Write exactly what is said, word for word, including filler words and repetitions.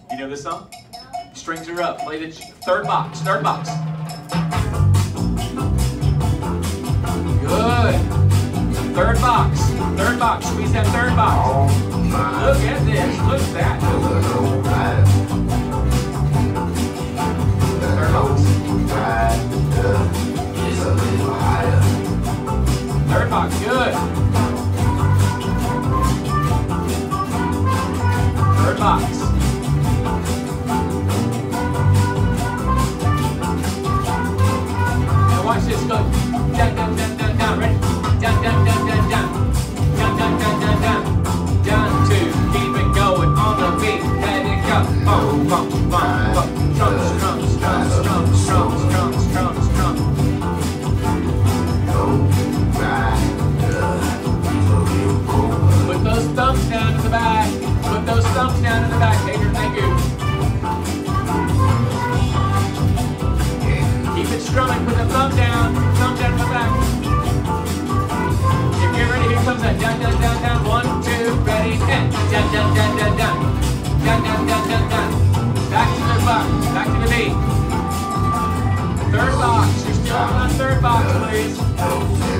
You know this song? Strings are up. Play the third box. Third box. Good. Third box. Third box. Squeeze that third box. Look at this. Look at that. Third box. Third box. Good. Third box. Now watch this. Go. Down, down, down, down, down. Ready? Down, down, down, down, down. Down, down, down, down, down. Down, two. Keep it going on the beat. Let it go. Bum, bum, bum, bum. Drums, drums, drums, drums, drums, drums, drums, drums. Put those thumbs down in the back. Put those thumbs down in the back. Tater, thank you. Keep it strumming. Put the thumb down. Thumb down in the back. If you're ready, here comes that. Down, down, down, down. One, two, ready, and down, down, down, down, down. Down, down, down, down, down. Back to the box. Back to the beat. Third box. You're still on third box, please.